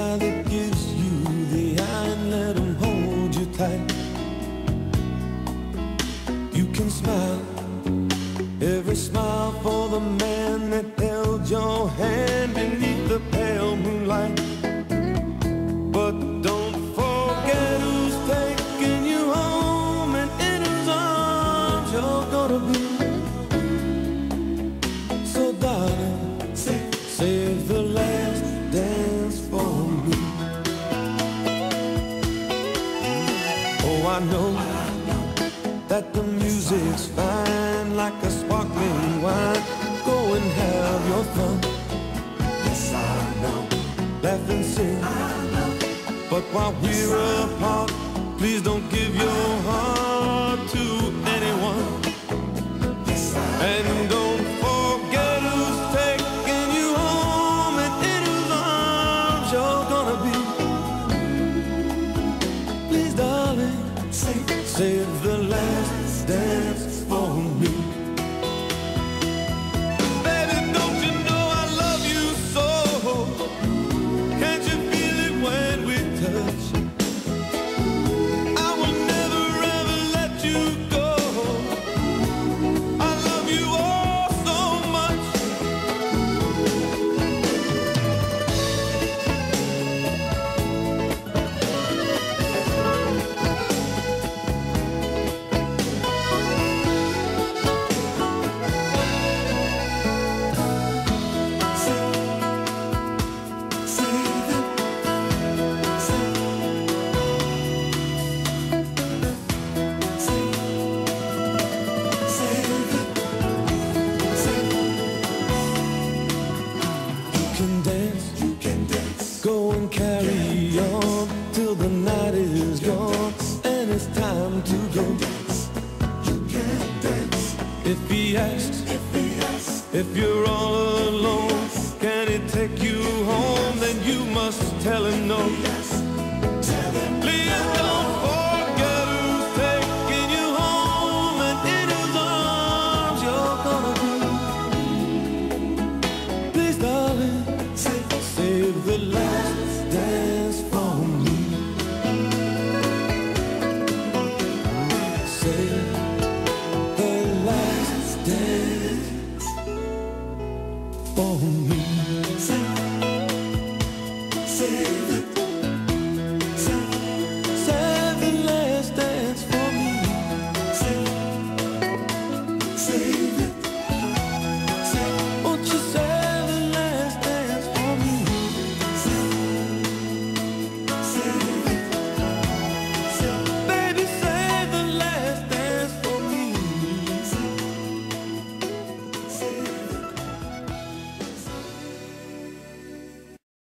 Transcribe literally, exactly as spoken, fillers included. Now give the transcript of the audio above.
guy that gives you the eye and let him hold you tight. You can smile, every smile for the man that held your hand beneath the pale moonlight. But don't forget who's taking you home and in whose arms you're gonna be. So darling, save the last dance for me. Oh, I know that the music's fine, like a sparkling wine. Go and have your fun. Yes, I know. Laugh and sing. I know. But while we're apart, please don't give your heart to anyone. Yes, I know. And don't forget who's taking you home and in whose arms you're gonna be. Please, darling, save the last dance for me. Baby, don't you know I love you so? Can't you feel it when we touch? I will never ever let you go. I love you all so much. You can dance, go and carry on till the night is gone and it's time to go. You can dance. If he asks, if he asks, if you're all alone, can he take you home? Then you must tell him no. Tell him please don't forget who's taking you home and in whose arms you're gonna be. Please, darling, save the last dance for me. Save the last dance for me. Save, save it.